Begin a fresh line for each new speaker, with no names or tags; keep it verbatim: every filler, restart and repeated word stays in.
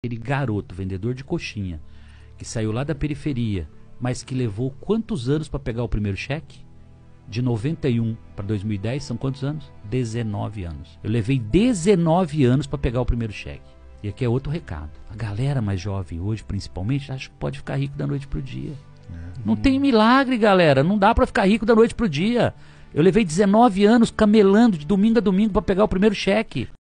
Aquele garoto, vendedor de coxinha, que saiu lá da periferia, mas que levou quantos anos para pegar o primeiro cheque? De noventa e um para dois mil e dez, são quantos anos? dezenove anos. Eu levei dezenove anos para pegar o primeiro cheque. E aqui é outro recado. A galera mais jovem hoje, principalmente, acha que pode ficar rico da noite pro dia. É. Não tem milagre, galera. Não dá para ficar rico da noite pro dia. Eu levei dezenove anos camelando de domingo a domingo para pegar o primeiro cheque.